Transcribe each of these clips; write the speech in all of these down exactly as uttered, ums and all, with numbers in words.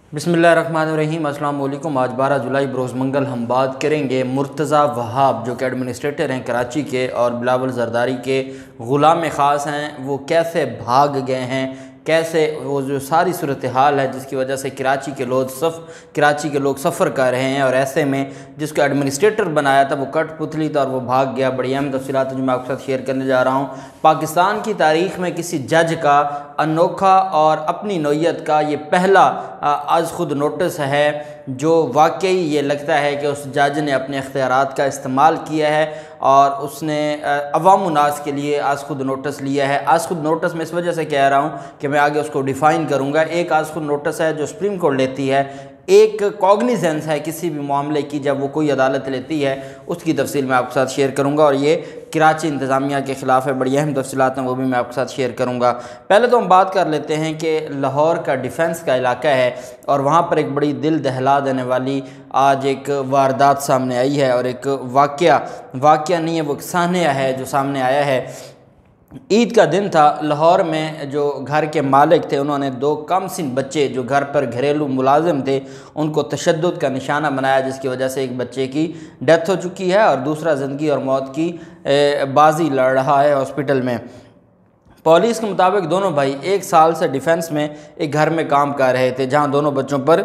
बिस्मिल्लाहिर्रहमानिर्रहीम। अस्सलाम वालेकुम। आज बारह जुलाई बरोज़ मंगल हम बात करेंगे मुर्तज़ा वहाब जो कि एडमिनिस्ट्रेटर हैं कराची के और बिलावल ज़रदारी के ग़ुलाम ख़ास हैं, वो कैसे भाग गए हैं, कैसे वो जो सारी सूरत हाल है जिसकी वजह से कराची के लोग सफ़ कराची के लोग सफ़र कर रहे हैं और ऐसे में जिसको एडमिनिस्ट्रेटर बनाया था वो कठपुतली था और वो भाग गया। बड़ी अहम तफ़सीलात जो मैं आपके साथ शेयर करने जा रहा हूँ। पाकिस्तान की तारीख़ में किसी जज का अनोखा और अपनी नौइयत का ये पहला आज ख़ुद नोटिस है जो वाकई ये लगता है कि उस जज ने अपने इख्तियारात का इस्तेमाल किया है और उसने अवाम उन्नास के लिए आज खुद नोटिस लिया है। आज खुद नोटिस मैं इस वजह से कह रहा हूँ कि मैं आगे उसको डिफ़ाइन करूँगा। एक आज खुद नोटिस है जो सुप्रीम कोर्ट लेती है, एक कॉग्निजेंस है किसी भी मामले की जब वो कोई अदालत लेती है, उसकी तफसील मैं आपके साथ शेयर करूँगा और ये कराची इंतज़ामिया के ख़िलाफ़ है। बड़ी अहम तफसीलात हैं वो भी मैं आपके साथ शेयर करूँगा। पहले तो हम बात कर लेते हैं कि लाहौर का डिफेंस का इलाका है और वहाँ पर एक बड़ी दिल दहला देने वाली आज एक वारदात सामने आई है और एक वाक़या वाक़या नहीं है वो एक सान्या है जो सामने आया है। ईद का दिन था। लाहौर में जो घर के मालिक थे उन्होंने दो कम सिन बच्चे जो घर पर घरेलू मुलाजिम थे उनको तशद्दुद का निशाना बनाया, जिसकी वजह से एक बच्चे की डेथ हो चुकी है और दूसरा ज़िंदगी और मौत की बाजी लड़ रहा है हॉस्पिटल में। पुलिस के मुताबिक दोनों भाई एक साल से डिफेंस में एक घर में काम कर रहे थे जहां दोनों बच्चों पर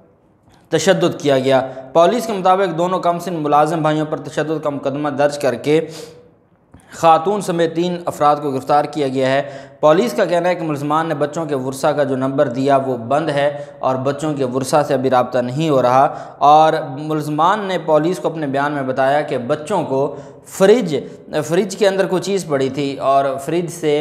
तशद्दुद किया गया। पुलिस के मुताबिक दोनों कम सिन मुलाजिम भाइयों पर तशद्दुद का मुकदमा दर्ज करके खातून समेत तीन अफराद को गिरफ़्तार किया गया है। पुलिस का कहना है कि मुलज़मान ने बच्चों के वर्सा का जो नंबर दिया वो बंद है और बच्चों के वर्सा से अभी रब्ता नहीं हो रहा और मुलज़मान ने पुलिस को अपने बयान में बताया कि बच्चों को फ्रिज फ्रिज के अंदर कोई चीज़ पड़ी थी और फ्रिज से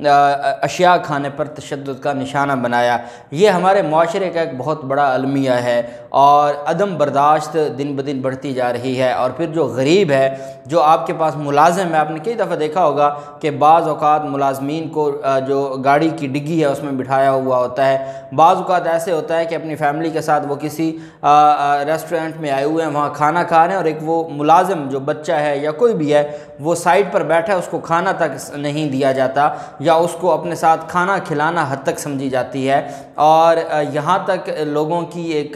अशिया खाने पर तशद्दुद का निशाना बनाया। ये हमारे माशरे का एक बहुत बड़ा अलमिया है और अदम बर्दाश्त दिन ब दिन बढ़ती जा रही है। और फिर जो गरीब है जो आपके पास मुलाजिम है, आपने कई दफ़ा देखा होगा कि बाज़ औक़ात मुलाजमीन को जो गाड़ी की डिग्गी है उसमें बिठाया हुआ होता है। बाज़ औक़ात ऐसे होता है कि अपनी फैमिली के साथ वो किसी रेस्टोरेंट में आए हुए हैं, वहाँ खाना खा रहे हैं और एक वो मुलाजिम जो बच्चा है या कोई भी है वो साइड पर बैठा है, उसको खाना तक नहीं दिया जाता या उसको अपने साथ खाना खिलाना हद तक समझी जाती है। और यहाँ तक लोगों की एक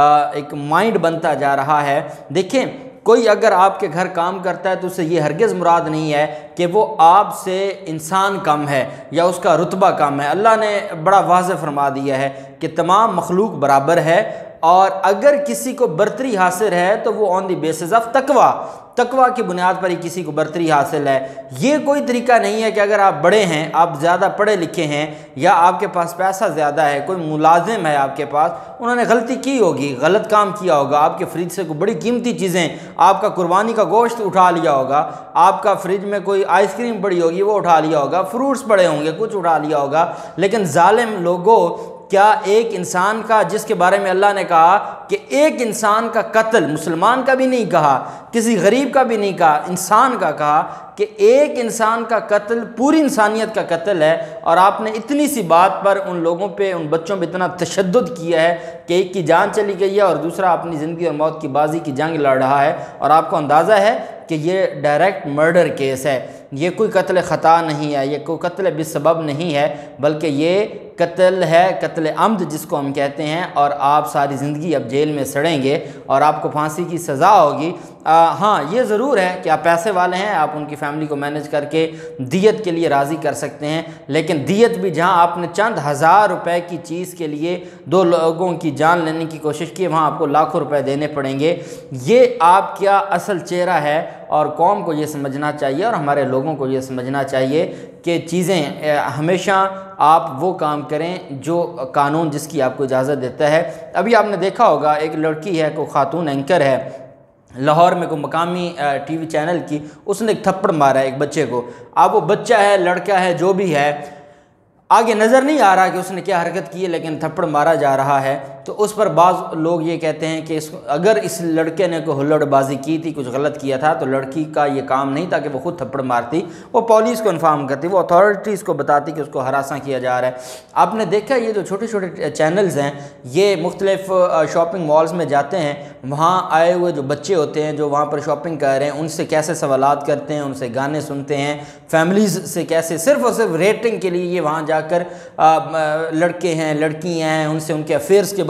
एक माइंड बनता जा रहा है। देखें, कोई अगर आपके घर काम करता है तो उससे ये हरगिज़ मुराद नहीं है कि वो आपसे इंसान कम है या उसका रुतबा कम है। अल्लाह ने बड़ा वाज़ेह फरमा दिया है कि तमाम मखलूक बराबर है और अगर किसी को बरतरी हासिल है तो वो ऑन दी बेसिस ऑफ तकवा तकवा की बुनियाद पर ही किसी को बरतरी हासिल है। ये कोई तरीका नहीं है कि अगर आप बड़े हैं, आप ज़्यादा पढ़े लिखे हैं या आपके पास पैसा ज़्यादा है, कोई मुलाजिम है आपके पास, उन्होंने गलती की होगी, गलत काम किया होगा, आपके फ्रिज से कोई बड़ी कीमती चीज़ें, आपका कुर्बानी का गोश्त उठा लिया होगा, आपका फ्रिज में कोई आइसक्रीम पड़ी होगी वो उठा लिया होगा, फ्रूट्स पड़े होंगे कुछ उठा लिया होगा। लेकिन जालिम लोगों, क्या एक इंसान का जिसके बारे में अल्लाह ने कहा कि एक इंसान का कत्ल, मुसलमान का भी नहीं कहा, किसी गरीब का भी नहीं कहा, इंसान का कहा कि एक इंसान का कत्ल पूरी इंसानियत का कत्ल है और आपने इतनी सी बात पर उन लोगों पे, उन बच्चों पे इतना तशद्दुद किया है कि एक की जान चली गई है और दूसरा अपनी ज़िंदगी और मौत की बाजी की जंग लड़ रहा है और आपको अंदाज़ा है कि ये डायरेक्ट मर्डर केस है। ये कोई कत्ल ख़ता नहीं है, ये कोई कत्ल बेसबब नहीं है, बल्कि ये कत्ल है, कत्ल अम्द जिसको हम कहते हैं। और आप सारी ज़िंदगी अब जेल में सड़ेंगे और आपको फांसी की सज़ा होगी। हाँ, ये ज़रूर है कि आप पैसे वाले हैं, आप उनकी फैमिली को मैनेज करके दियत के लिए राज़ी कर सकते हैं, लेकिन दियत भी जहाँ आपने चंद हज़ार रुपए की चीज़ के लिए दो लोगों की जान लेने की कोशिश की, वहाँ आपको लाखों रुपए देने पड़ेंगे। ये आपका असल चेहरा है और कौम को ये समझना चाहिए और हमारे लोगों को ये समझना चाहिए कि चीज़ें हमेशा आप वो काम करें जो कानून जिसकी आपको इजाज़त देता है। अभी आपने देखा होगा एक लड़की है, को खातून एंकर है लाहौर में, को मकामी टीवी चैनल की, उसने एक थप्पड़ मारा है एक बच्चे को। अब वो बच्चा है, लड़का है, जो भी है, आगे नज़र नहीं आ रहा कि उसने क्या हरकत की है, लेकिन थप्पड़ मारा जा रहा है। तो उस पर बाज़ लोग ये कहते हैं कि इस अगर इस लड़के ने कोई हुल्लड़बाजी की थी, कुछ गलत किया था, तो लड़की का ये काम नहीं था कि वो खुद थप्पड़ मारती, वो पुलिस को इन्फॉर्म करती, वो अथॉरिटीज़ को बताती कि उसको हरासा किया जा रहा है। आपने देखा ये जो छोटे छोटे चैनल्स हैं ये मुख्तलिफ शॉपिंग मॉल्स में जाते हैं, वहाँ आए हुए जो बच्चे होते हैं जो वहाँ पर शॉपिंग कर रहे हैं उनसे कैसे सवालात करते हैं, उनसे गाने सुनते हैं, फैमिलीज़ से कैसे सिर्फ़ और सिर्फ रेटिंग के लिए ये वहाँ जाकर लड़के हैं, लड़कियाँ हैं, उनसे उनके अफेयर्स के बारे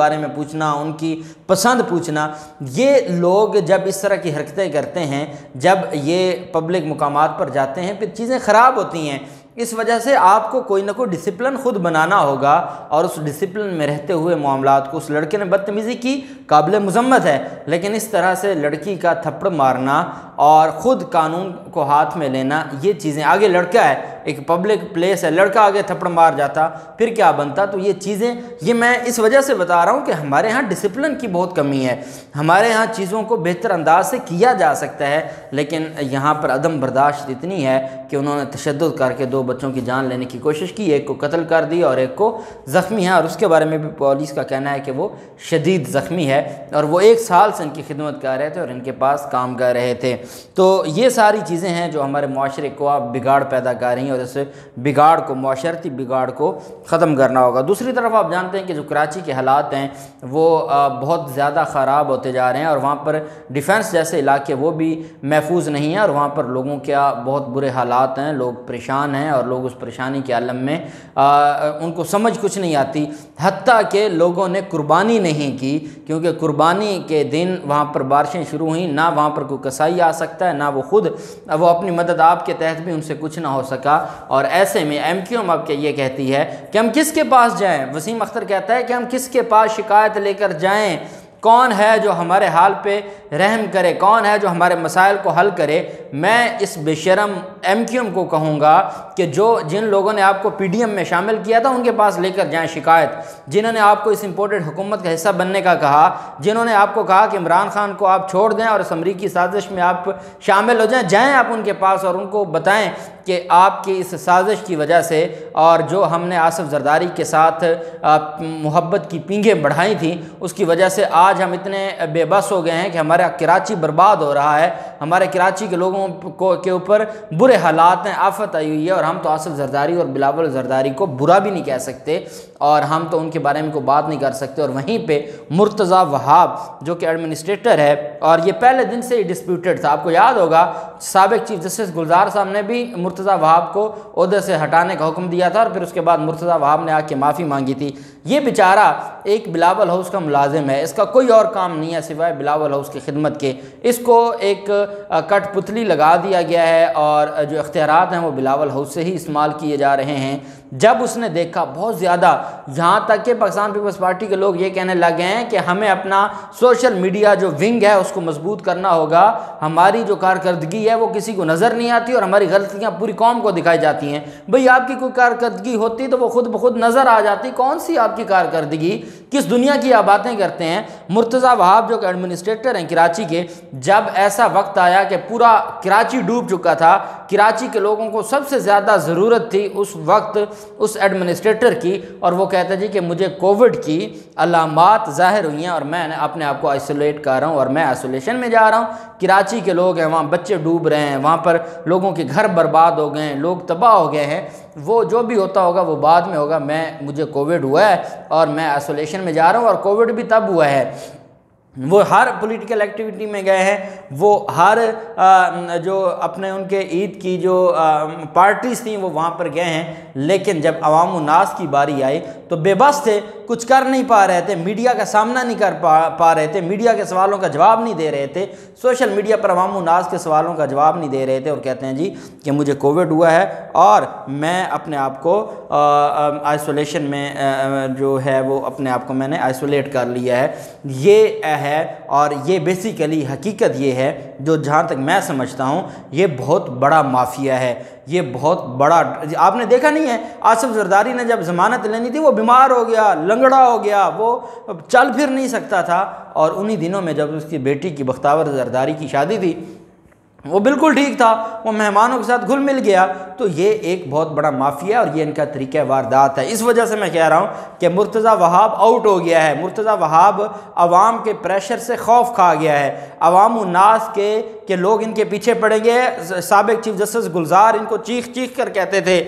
بارے میں پوچھنا، ان کی پسند پوچھنا، یہ لوگ جب اس طرح کی حرکتیں کرتے ہیں، جب یہ پبلک مقامات پر جاتے ہیں، پھر چیزیں خراب ہوتی ہیں۔ اس وجہ سے آپ کو کوئی نہ کوئی ڈسپلن خود بنانا ہوگا، اور اس ڈسپلن میں رہتے ہوئے معاملات کو، اس لڑکے نے بدتمیزی کی، قابل مذمت ہے، لیکن اس طرح سے لڑکی کا تھپڑ مارنا اور خود قانون کو ہاتھ میں لینا، یہ چیزیں، آگے لڑکا ہے، ایک پبلک پلیس ہے، لڑکا آگے تھپڑ مار جاتا پھر کیا بنتا؟ تو یہ چیزیں، یہ میں اس وجہ سے بتا رہا ہوں کہ ہمارے ہاں ڈسپلن کی بہت کمی ہے، ہمارے ہاں چیزوں کو بہتر انداز سے کیا جا سکتا ہے، لیکن یہاں پر عدم برداشت اتنی ہے کہ انہوں نے تشدد کر کے دو بچوں کی جان لینے کی کوشش کی، ایک کو قتل کر دی اور ایک کو زخمی ہے، اور اس کے بارے میں بھی پولیس کا کہنا ہے کہ وہ شدید زخمی ہے، اور وہ ایک سال سے ان کی خدمت کر رہے تھے اور ان کے پاس کام کر رہے تھے۔ تو یہ ساری چیزیں ہیں جو ہمارے معاشرے کو آپ بگاڑ پیدا کر رہی ہیں، اور اسے بگاڑ کو، معاشرتی بگاڑ کو ختم کرنا ہوگا۔ دوسری طرف آپ جانتے ہیں کہ جو کراچی کے حالات ہیں وہ بہت زیادہ خراب ہوتے جا رہے ہیں، اور وہاں پر ڈیفنس جیسے علاقے وہ بھی محفوظ نہیں ہیں، اور وہاں پر لوگوں کیا بہت برے حالات ہیں، لوگ پریشان ہیں، اور لوگ اس پریشانی کے عالم میں ان کو سمجھ کچھ نہیں آتی، حتیٰ کہ لوگوں نے قربانی نہیں کی، کیونکہ قربانی کے دن وہاں پر بارشیں شروع ہوئیں، نہ وہاں پر کوئی کسائی آ سکتا ہے، نہ وہ خود وہ اپنی مدد آپ کے تحت بھی ان سے کچھ نہ ہو سکا، اور ایسے میں ایم کیو ایم اب کے یہ کہتی ہے کہ ہم کس کے پاس جائیں؟ وسیم اختر کہتا ہے کہ ہم کس کے پاس شکایت لے کر جائیں؟ کون ہے جو ہمارے حال پہ رحم کرے؟ کون ہے جو ہمارے مسائل کو حل کرے؟ میں اس بے شرم ایم کیو ایم کو کہوں گا کہ جو جن لوگوں نے آپ کو پی ڈی ایم میں شامل کیا تھا ان کے پاس لے کر جائیں شکایت، جنہوں نے آپ کو اس امپورٹڈ حکومت کا حصہ بننے کا کہا، جنہوں نے آپ کو کہا کہ عمران خان کو آپ چھوڑ دیں اور اس امریکی سازش میں آپ شامل ہو جائیں، جائیں آپ ان کے پاس اور ان کو بتائیں کہ آپ کی اس سازش کی وجہ سے، اور جو ہم نے آصف زرداری کے ساتھ محبت کی پینگیں بڑھائی تھیں، اس کی وجہ سے آج ہم اتنے بے بس ہو گئے ہیں کہ ہمارا کراچی برباد ہو رہا ہے، ہمارے کراچی کے لوگوں کو کے اوپر برے حالات ہیں، آفت آئی ہوئی ہے، اور ہم تو آصف زرداری اور بلاول زرداری کو برا بھی نہیں کہہ سکتے، اور ہم تو ان کے بارے میں کوئی بات نہیں کر سکتے۔ اور وہیں پہ مرتضیٰ وہاب جو کہ ایڈمنسٹریٹر ہے، اور یہ پہلے دن سے ہی ڈسپیوٹڈ تھا، آپ کو یاد ہوگا سابق چیف جسٹس گلزار صاحب نے بھی مرتضیٰ وہاب کو عہدے سے ہٹانے کا حکم دیا تھا، اور پھر اس کے بعد مرتضیٰ وہاب نے آ کے معافی مانگی تھی۔ یہ بیچارہ ایک بلاول ہاؤس کا ملازم ہے، اس کا کوئی اور کام نہیں ہے سوائے بلاول ہاؤس کی خدمت کے، اس کو ایک کٹ پتلی لگا دیا گیا ہے، اور جو اختیارات ہیں وہ بلاول ہاؤس سے ہی استعمال کیے جا رہے ہیں۔ جب اس نے دیکھا بہت زیادہ، یہاں تک کہ پاکستان پیپلز پارٹی کے لوگ یہ کہنے لگے ہیں کہ ہمیں اپنا سوشل میڈیا جو ونگ ہے اس کو مضبوط کرنا ہوگا، ہماری جو کارکردگی ہے وہ کسی کو نظر نہیں آتی اور ہماری غلطیاں پوری قوم کو دکھائی جاتی ہیں۔ بھئی آپ کی کوئی کارکردگی ہوتی تو وہ خود بخود نظر آ جاتی، کون سی آپ کی کارکردگی، کس دنیا کی آپ باتیں کرتے ہیں؟ مرتضیٰ وہاب جو کہ ایڈمنسٹریٹر ہیں کراچی کے، جب ایسا وقت آیا کہ پورا کراچی ڈوب چکا تھا، کراچی کے لوگوں کو سب سے زیادہ ضرورت تھی اس وقت اس ایڈمنسٹریٹر کی، اور وہ کہتا جی کہ مجھے کووڈ کی علامات ظاہر ہوئی ہیں اور میں نے اپنے آپ کو آئسولیٹ کر رہا ہوں اور میں آئسولیشن میں جا رہا ہوں۔ کراچی کے لوگ ہیں، وہاں بچے ڈوب رہے ہیں، وہاں پر لوگوں کے گھر برباد ہو گئے ہیں، لوگ تباہ ہو گئے ہیں، وہ جو بھی ہوتا ہوگا وہ بعد میں ہوگا، میں مجھے کووڈ ہوا ہے اور میں آئسولیشن میں جا رہا ہوں، اور کووڈ بھی تب ہوا ہے۔ وہ ہر پولیٹیکل ایکٹیویٹی میں گئے ہیں، وہ ہر جو اپنے ان کے عید کی جو پارٹیز تھیں وہ وہاں پر گئے ہیں، لیکن جب عوام الناس کی باری آئی تو بے بس تھے، کچھ کر نہیں پا رہے تھے، میڈیا کا سامنا نہیں کر پا پا رہے تھے، میڈیا کے سوالوں کا جواب نہیں دے رہے تھے، سوشل میڈیا پر عوام الناس کے سوالوں کا جواب نہیں دے رہے تھے، اور کہتے ہیں جی کہ مجھے کووڈ ہوا ہے اور میں اپنے آپ کو آئسولیشن میں جو ہے وہ اپنے آپ کو میں نے آئسولیٹ کر لیا ہے۔ یہ ہے، اور یہ بیسیکلی حقیقت یہ ہے جو جہاں تک میں سمجھتا ہوں یہ بہت بڑا مافیا ہے، یہ بہت بڑا، آپ نے دیکھا نہیں ہے آصف زرداری نے جب ضمانت لینی تھی وہ بیمار ہو گیا، لنگڑا ہو گیا، وہ چل پھر نہیں سکتا تھا، اور انہی دنوں میں جب اس کی بیٹی کی بختاور زرداری کی شادی تھی وہ بالکل ٹھیک تھا، وہ مہمانوں کے ساتھ گھل مل گیا۔ تو یہ ایک بہت بڑا مافیا ہے اور یہ ان کا طریقہ واردات ہے۔ اس وجہ سے میں کہہ رہا ہوں کہ مرتضیٰ وہاب آؤٹ ہو گیا ہے، مرتضیٰ وہاب عوام کے پریشر سے خوف کھا گیا ہے، عوام الناس کے کہ لوگ ان کے پیچھے پڑیں گے۔ سابق چیف جسٹس گلزار ان کو چیخ چیخ کر کہتے تھے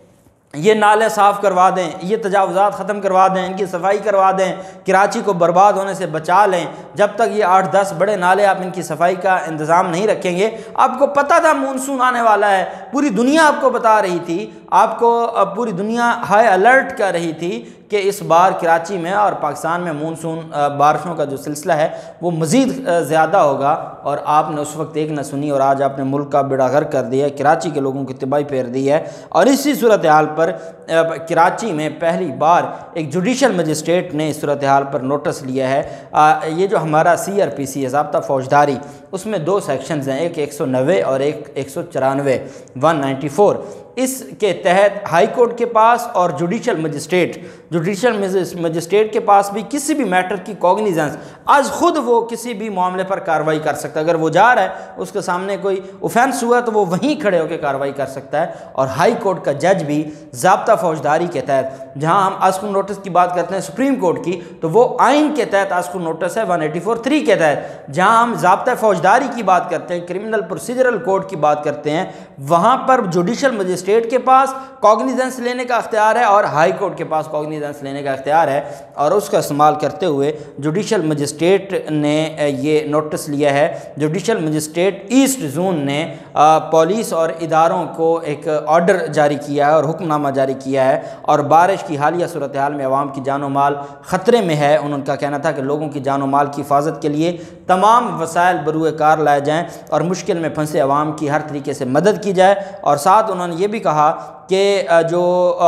یہ نالے صاف کروا دیں، یہ تجاوزات ختم کروا دیں، ان کی صفائی کروا دیں، کراچی کو برباد ہونے سے بچا لیں۔ جب تک یہ آٹھ دس بڑے نالے آپ ان کی صفائی کا انتظام نہیں رکھیں گے، آپ کو پتہ تھا مونسون آنے والا ہے، پوری دنیا آپ کو بتا رہی تھی، آپ کو پوری دنیا ہائی الرٹ کر رہی تھی کہ اس بار کراچی میں اور پاکستان میں مونسون بارشوں کا جو سلسلہ ہے وہ مزید زیادہ ہوگا، اور آپ نے اس وقت ایک نہ سنی اور آج آپ نے ملک کا بیڑا غرق کر دیا ہے، کراچی کے لوگوں کی تباہی پھیر دی ہے۔ اور اسی صورتحال پر کراچی میں پہلی بار ایک جوڈیشل مجسٹریٹ نے اس صورتحال پر نوٹس لیا ہے۔ یہ جو ہمارا سی آر پی سی ہے، ضابطہ فوجداری، اس میں دو سیکشنز ہیں، ایک ایک سو نوے اور ایک ایک سو چورانوے ون نائنٹی فور۔ اس کے تحت ہائی کورٹ کے پاس اور جوڈیشل مجسٹریٹ جوڈیشل مجسٹریٹ کے پاس بھی کسی بھی میٹر کی کوگنیزنس از خود وہ کسی بھی معاملے پر کارروائی کر سکتا ہے۔ اگر وہ جا رہا ہے، اس کے سامنے کوئی اوفینس ہوا تو وہ وہیں کھڑے ہو کے کارروائی کر سکتا ہے۔ اور ہائی کورٹ کا جج بھی ضابطہ فوجداری کے تحت، جہاں ہم اسکو نوٹس کی بات کرتے ہیں سپریم کورٹ کی، تو وہ آئین کے تحت اسکو نوٹس ہے ون ایٹی فور تھری کے تحت۔ جہاں ہم ضابطہ فوجداری کی بات کرتے ہیں، کرمنل پروسیجرل کوڈ کی بات کرتے ہیں، وہاں پر جوڈیشل مجسٹریٹ کے پاس کوگنیزنس لینے کا اختیار ہے اور ہائی کورٹ کے پاس کوگنیزنس لینے کا اختیار ہے، اور اس کا استعمال کرتے ہوئے جوڈیشل مجسٹریٹ نے یہ نوٹس لیا ہے۔ جوڈیشل مجسٹریٹ ایسٹ زون نے پولیس اور اداروں کو ایک آرڈر جاری کیا ہے اور حکم نامہ جاری کیا ہے، اور بارش کی حالیہ صورتحال میں عوام کی جان و مال خطرے میں ہے۔ ان کا کہنا تھا کہ لوگوں کی جان و مال کی حفاظت کے لیے تمام وسائل بروئے کار لائے جائیں اور مشکل میں پھنسے عوام کی ہر طریقے سے مدد کی جائے، اور ساتھ انہوں نے یہ بھی کہا کہ جو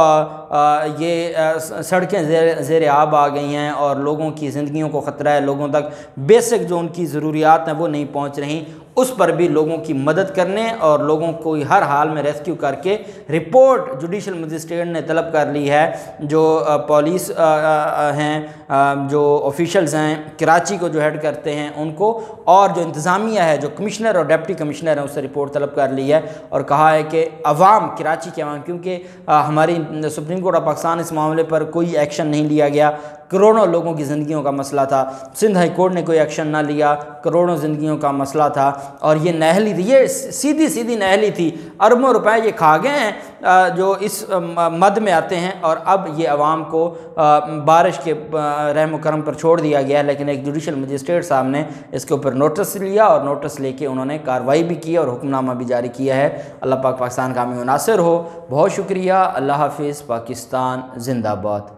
یہ سڑکیں زیر آب آ گئی ہیں اور لوگوں کی زندگیوں کو خطرہ ہے، لوگوں تک بیسک جو ان کی ضروریات ہیں وہ نہیں پہنچ رہی، اس پر بھی لوگوں کی مدد کرنے اور لوگوں کو ہر حال میں ریسکیو کر کے رپورٹ جوڈیشل مجسٹریٹ نے طلب کر لی ہے۔ جو پولیس ہیں، جو آفیشلز ہیں کراچی کو جو ہیڈ کرتے ہیں ان کو، اور جو انتظامیہ ہے، جو کمشنر اور ڈپٹی کمشنر ہیں، اس سے رپورٹ طلب کر لی ہے، اور کہا ہے کہ عوام، کراچی کے عوام، کیونکہ ہماری سپریم کورٹ آف پاکستان اس معاملے پر کوئی ایکشن نہیں لیا گیا، کروڑوں لوگوں کی زندگیوں کا مسئلہ تھا، سندھ ہائی کورٹ نے کوئی ایکشن نہ لیا، کروڑوں زندگیوں کا مسئلہ تھا، اور یہ نہلی تھی، یہ سیدھی سیدھی نہلی تھی، اربوں روپے یہ کھا گئے ہیں جو اس مد میں آتے ہیں، اور اب یہ عوام کو بارش کے رحم و کرم پر چھوڑ دیا گیا ہے۔ لیکن ایک جوڈیشل مجسٹریٹ صاحب نے اس کے اوپر نوٹس لیا، اور نوٹس لے کے انہوں نے کارروائی بھی کی اور حکم نامہ بھی جاری کیا ہے۔ اللہ پاک پاکستان کا حامی و ناصر ہو۔ بہت شکریہ۔ اللہ حافظ۔ پاکستان زندہ باد۔